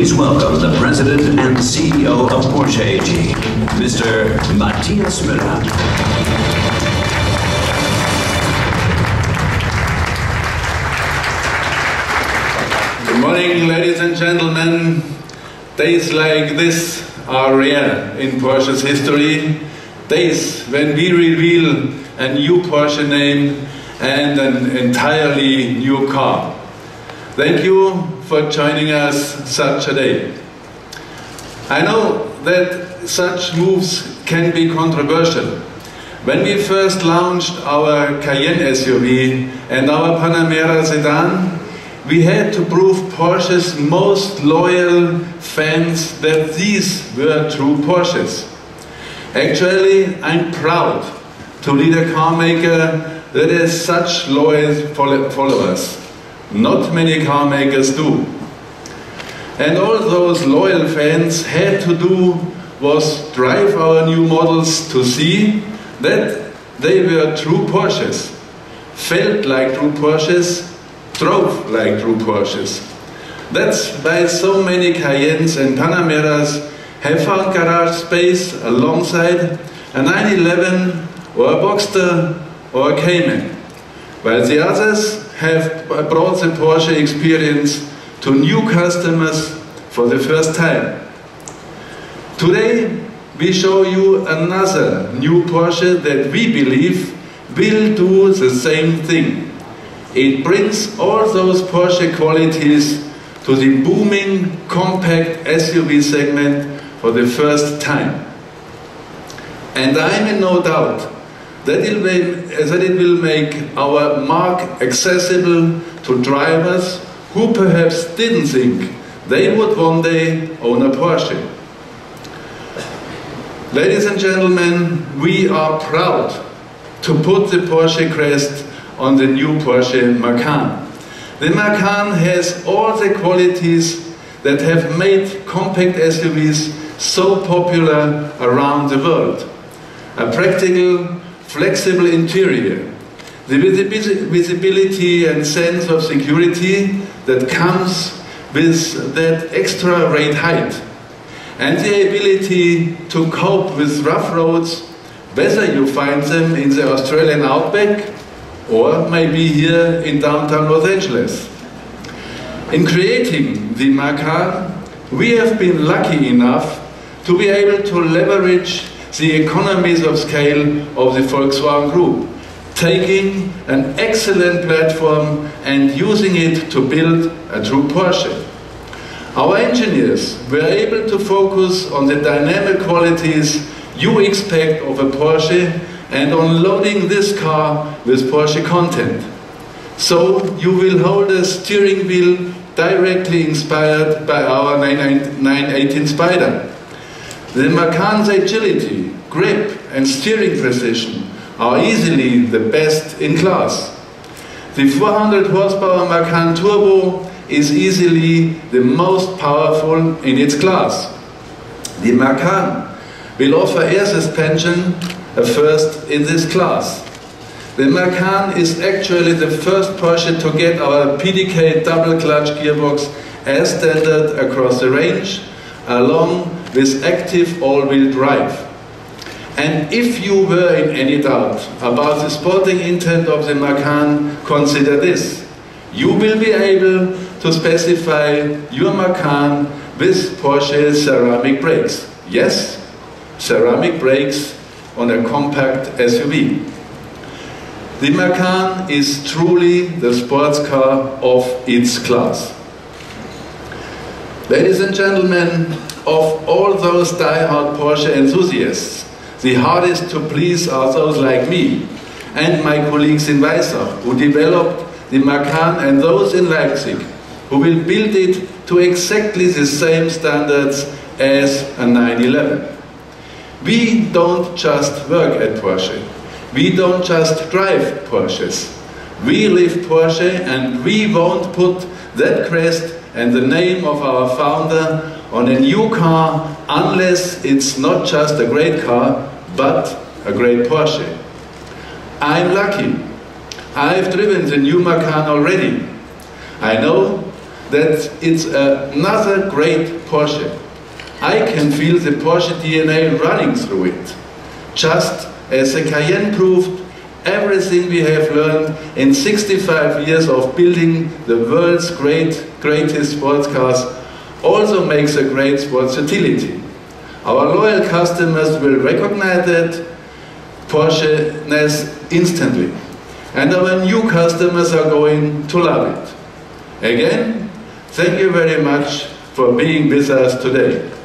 Please welcome the President and CEO of Porsche AG, Mr. Matthias Müller. Good morning, ladies and gentlemen. Days like this are rare in Porsche's history. Days when we reveal a new Porsche name and an entirely new car. Thank you for joining us such a day. I know that such moves can be controversial. When we first launched our Cayenne SUV and our Panamera sedan, we had to prove Porsche's most loyal fans that these were true Porsches. Actually, I'm proud to lead a car maker that has such loyal followers. Not many car makers do. And all those loyal fans had to do was drive our new models to see that they were true Porsches, felt like true Porsches, drove like true Porsches. That's why so many Cayennes and Panameras have found garage space alongside a 911 or a Boxster or a Cayman, while the others have brought the Porsche experience to new customers for the first time. Today we show you another new Porsche that we believe will do the same thing. It brings all those Porsche qualities to the booming compact SUV segment for the first time. And I'm in no doubt that it will make our marque accessible to drivers who perhaps didn't think they would one day own a Porsche. Ladies and gentlemen, we are proud to put the Porsche crest on the new Porsche Macan. The Macan has all the qualities that have made compact SUVs so popular around the world. A practical, flexible interior, the visibility and sense of security that comes with that extra rate height, and the ability to cope with rough roads, whether you find them in the Australian outback or maybe here in downtown Los Angeles. In creating the Macan, we have been lucky enough to be able to leverage the economies of scale of the Volkswagen Group, taking an excellent platform and using it to build a true Porsche. Our engineers were able to focus on the dynamic qualities you expect of a Porsche and on loading this car with Porsche content. So you will hold a steering wheel directly inspired by our 918 Spider. The Macan's agility, grip and steering precision are easily the best in class. The 400 horsepower Macan Turbo is easily the most powerful in its class. The Macan will offer air suspension, a first in this class. The Macan is actually the first Porsche to get our PDK double clutch gearbox as standard across the range, along with active all-wheel drive. And if you were in any doubt about the sporting intent of the Macan, consider this. You will be able to specify your Macan with Porsche ceramic brakes. Yes, ceramic brakes on a compact SUV. The Macan is truly the sports car of its class. Ladies and gentlemen, of all those die-hard Porsche enthusiasts, the hardest to please are those like me and my colleagues in Weissach, who developed the Macan, and those in Leipzig, who will build it to exactly the same standards as a 911. We don't just work at Porsche. We don't just drive Porsches. We live Porsche, and we won't put that crest and the name of our founder on a new car unless it's not just a great car, but a great Porsche. I'm lucky. I've driven the new Macan already. I know that it's another great Porsche. I can feel the Porsche DNA running through it. Just as the Cayenne proved, everything we have learned in 65 years of building the world's greatest sports cars also makes a great sports utility. Our loyal customers will recognize that Porsche-ness instantly. And our new customers are going to love it. Again, thank you very much for being with us today.